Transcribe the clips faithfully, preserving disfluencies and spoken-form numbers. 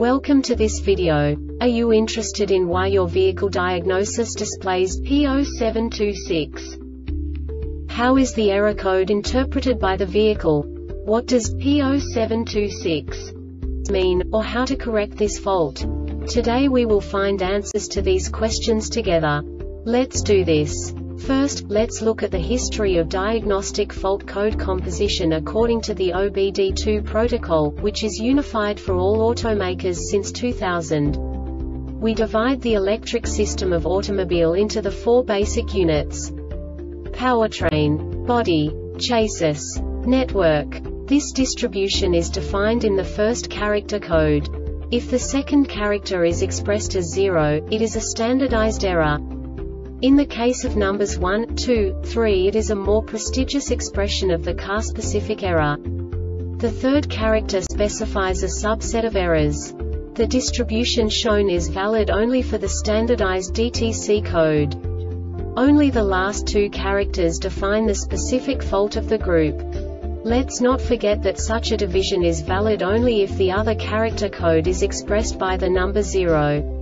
Welcome to this video. Are you interested in why your vehicle diagnosis displays P zero seven two six? How is the error code interpreted by the vehicle? What does P zero seven two six mean, or how to correct this fault? Today we will find answers to these questions together. Let's do this. First, let's look at the history of diagnostic fault code composition according to the O B D two protocol, which is unified for all automakers since two thousand. We divide the electric system of automobile into the four basic units: powertrain, body, chassis, network. This distribution is defined in the first character code. If the second character is expressed as zero, it is a standardized error. In the case of numbers one, two, three, it is a more prestigious expression of the car-specific error. The third character specifies a subset of errors. The distribution shown is valid only for the standardized D T C code. Only the last two characters define the specific fault of the group. Let's not forget that such a division is valid only if the other character code is expressed by the number zero.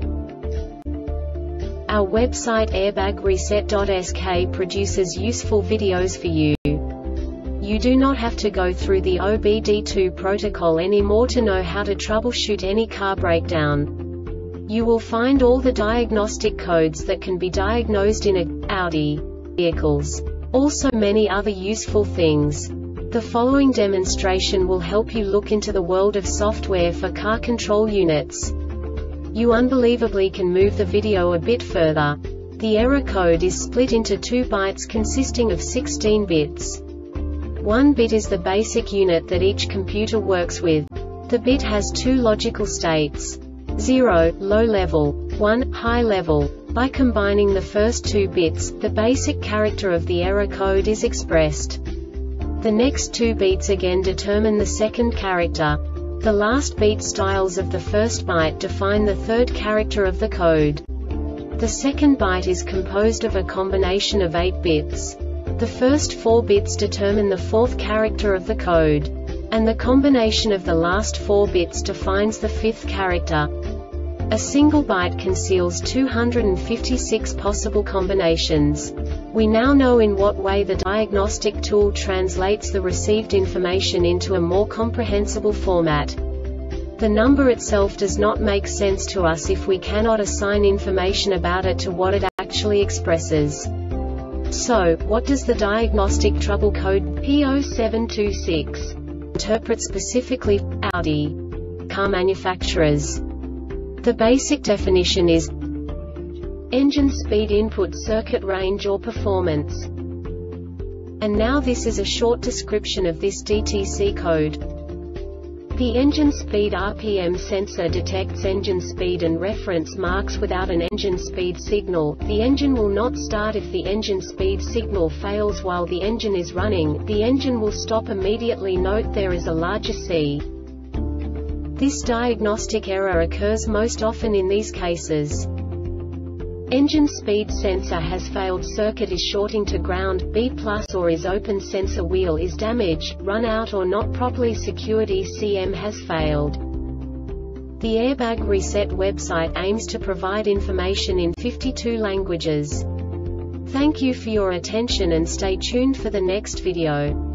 Our website airbag reset dot S K produces useful videos for you. You do not have to go through the O B D two protocol anymore to know how to troubleshoot any car breakdown. You will find all the diagnostic codes that can be diagnosed in a Audi vehicles. Also many other useful things. The following demonstration will help you look into the world of software for car control units. You unbelievably can move the video a bit further. The error code is split into two bytes consisting of sixteen bits. One bit is the basic unit that each computer works with. The bit has two logical states: zero, low level, one, high level. By combining the first two bits, the basic character of the error code is expressed. The next two bits again determine the second character. The last beat styles of the first byte define the third character of the code. The second byte is composed of a combination of eight bits. The first four bits determine the fourth character of the code. And the combination of the last four bits defines the fifth character. A single byte conceals two hundred fifty-six possible combinations. We now know in what way the diagnostic tool translates the received information into a more comprehensible format. The number itself does not make sense to us if we cannot assign information about it to what it actually expresses. So, what does the diagnostic trouble code P zero seven two six interpret specifically for Audi car manufacturers? The basic definition is engine speed, input circuit range or performance. And now this is a short description of this D T C code. The engine speed R P M sensor detects engine speed and reference marks without an engine speed signal. The engine will not start if the engine speed signal fails while the engine is running. The engine will stop immediately. Note there is a larger C. This diagnostic error occurs most often in these cases: engine speed sensor has failed, circuit is shorting to ground, B plus or is open, sensor wheel is damaged, run out or not properly secured, E C M has failed. The Airbag Reset website aims to provide information in fifty-two languages. Thank you for your attention and stay tuned for the next video.